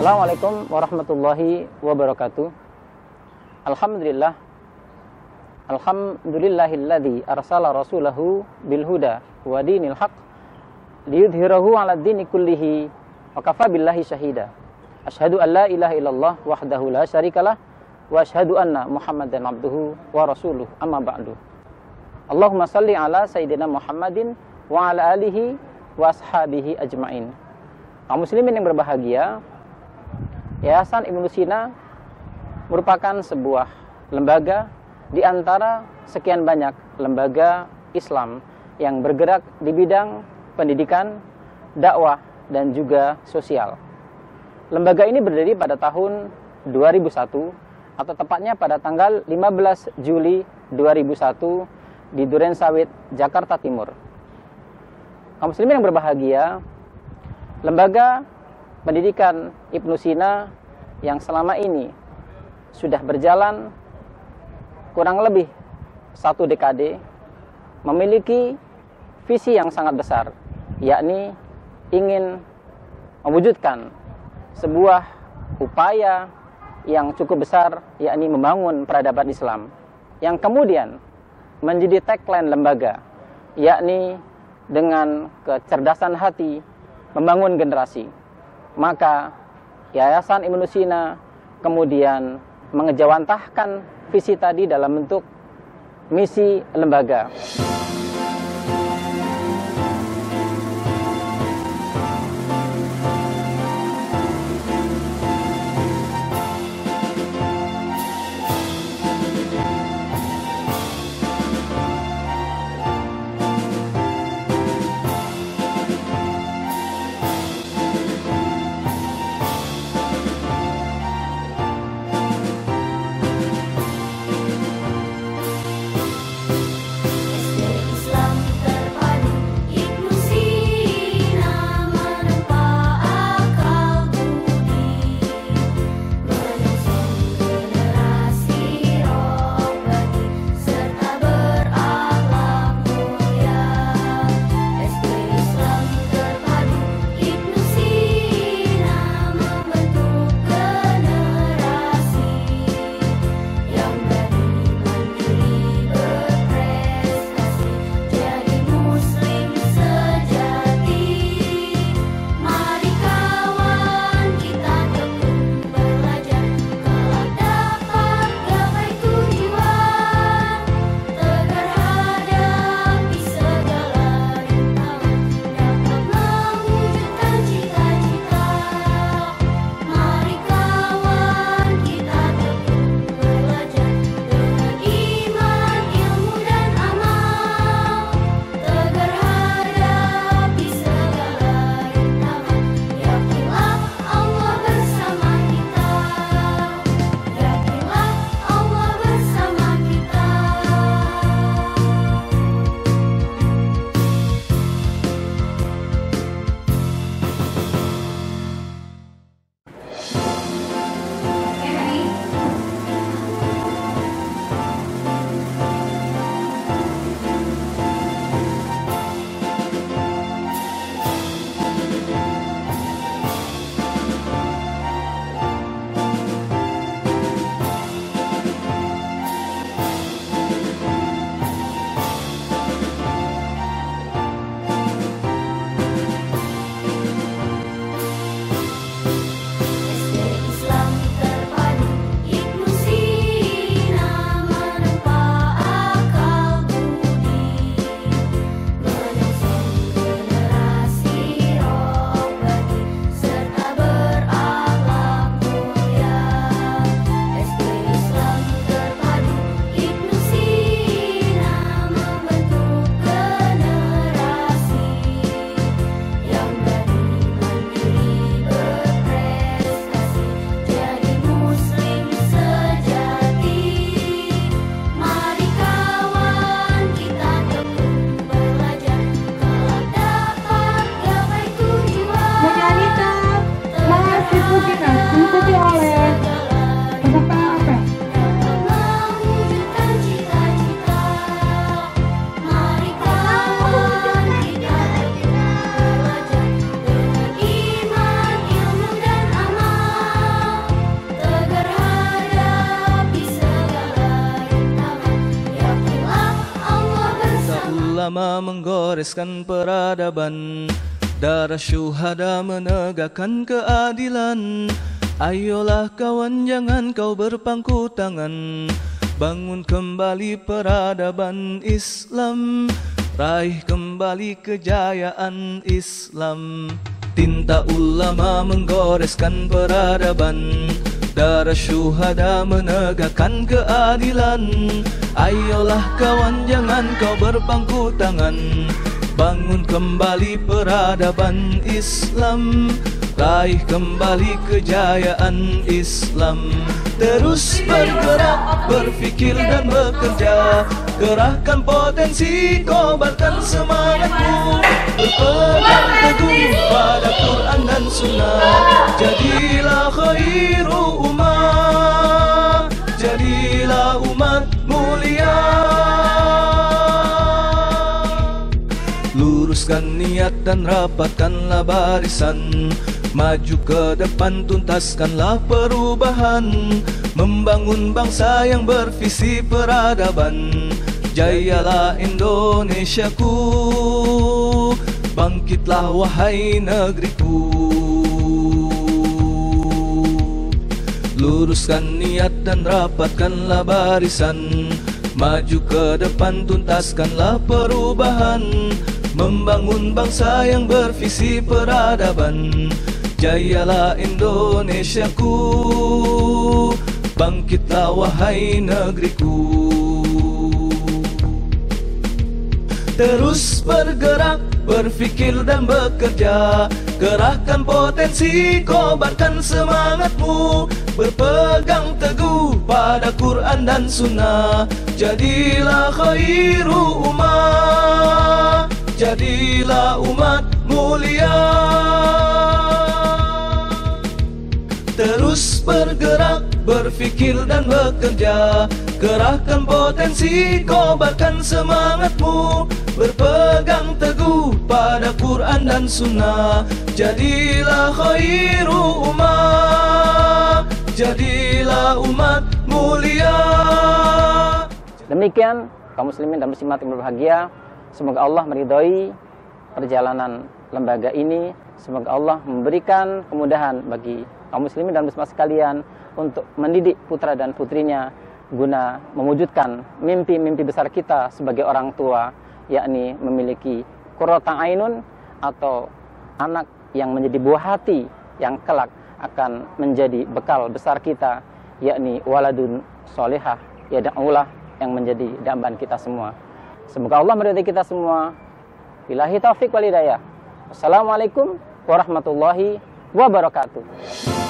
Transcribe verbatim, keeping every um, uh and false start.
Assalamualaikum warahmatullahi wabarakatuh. Alhamdulillah. Alhamdulillahilladzi arsala rasulahu bil huda wa dinil haq liyudhhirahu 'ala dini kullihi wa kafa billahi syahida. Asyhadu an la ilaha illallah wahdahu la syarikalah wa asyhadu anna Muhammadan abduhu wa rasuluh. Amma ba'du. Allahumma shalli ala sayyidina Muhammadin wa ala alihi wa ashabihi ajmain. Kaum muslimin yang berbahagia, Yayasan Ibnu Sina merupakan sebuah lembaga di antara sekian banyak lembaga Islam yang bergerak di bidang pendidikan, dakwah, dan juga sosial. Lembaga ini berdiri pada tahun dua ribu satu atau tepatnya pada tanggal lima belas Juli dua ribu satu di Durensawit, Jakarta Timur. Kaum muslimin yang berbahagia, lembaga pendidikan Ibnu Sina yang selama ini sudah berjalan kurang lebih satu dekade memiliki visi yang sangat besar, yakni ingin mewujudkan sebuah upaya yang cukup besar, yakni membangun peradaban Islam, yang kemudian menjadi tagline lembaga, yakni dengan kecerdasan hati membangun generasi. Maka Yayasan Ibnu Sina kemudian mengejawantahkan visi tadi dalam bentuk misi lembaga. ulama menggoreskan peradaban, darah syuhada menegakkan keadilan. Ayolah kawan, jangan kau berpangku tangan, bangun kembali peradaban Islam, raih kembali kejayaan Islam. Tinta ulama menggoreskan peradaban, darah syuhada menegakkan keadilan. Ayolah kawan, jangan kau berpangku tangan, bangun kembali peradaban Islam, raih kembali kejayaan Islam. Terus bergerak, berfikir dan bekerja, kerahkan potensi, kobarkan semangatmu, berpegang teguh pada Quran dan Sunnah. Jadilah khairu umat, jadilah umat mulia. Luruskan niat dan rapatkanlah barisan, maju ke depan, tuntaskanlah perubahan, membangun bangsa yang bervisi peradaban. Jayalah Indonesiaku, bangkitlah wahai negeriku. Luruskan niat dan rapatkanlah barisan, maju ke depan, tuntaskanlah perubahan, membangun bangsa yang bervisi peradaban. Jayalah Indonesiaku, bangkitlah wahai negeriku. Terus bergerak, berfikir dan bekerja, kerahkan potensi, kobarkan semangatmu, berpegang teguh pada Quran dan Sunnah. Jadilah khairu umat, jadilah umat mulia. Terus bergerak, berfikir dan bekerja, kerahkan potensi, kobarkan semangatmu, berpegang teguh pada Quran dan Sunnah. Jadilah khairu umat, jadilah umat mulia. Demikian kaum muslimin dan muslimat yang berbahagia, semoga Allah meridhai perjalanan lembaga ini. Semoga Allah memberikan kemudahan bagi kaum muslimin dan muslimat sekalian untuk mendidik putra dan putrinya guna mewujudkan mimpi-mimpi besar kita sebagai orang tua, yakni memiliki qurrata ainun atau anak yang menjadi buah hati yang kelak akan menjadi bekal besar kita, yakni waladun solihah yad'ulah, yang menjadi dambaan kita semua. Semoga Allah meridai kita semua. Billahi taufiq wal hidayah. Assalamualaikum warahmatullahi wabarakatuh.